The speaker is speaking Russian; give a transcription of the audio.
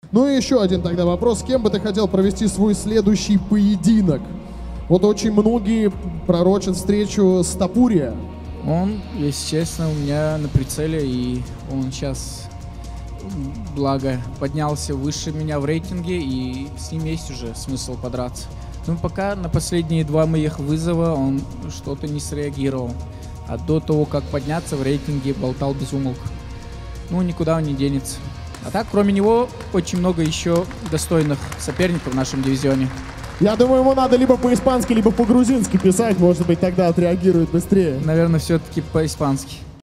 Ну и еще один тогда вопрос. С кем бы ты хотел провести свой следующий поединок? Вот очень многие пророчат встречу с Топурия. Он, если честно, у меня на прицеле, и он сейчас, благо, поднялся выше меня в рейтинге, и с ним есть уже смысл подраться. Но пока на последние 2 моих вызова он что-то не среагировал. А до того, как подняться в рейтинге, болтал без умолку. Ну, никуда он не денется. А так, кроме него, очень много еще достойных соперников в нашем дивизионе. Я думаю, ему надо либо по-испански, либо по-грузински писать, может быть, тогда отреагирует быстрее. Наверное, все-таки по-испански.